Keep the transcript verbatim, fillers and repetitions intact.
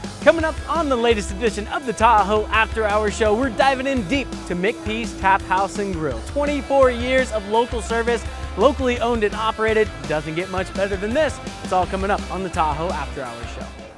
Coming up on the latest edition of the Tahoe After Hours Show, we're diving in deep to McP's Taphouse and Grill. twenty-four years of local service, locally owned and operated. Doesn't get much better than this. It's all coming up on the Tahoe After Hours Show.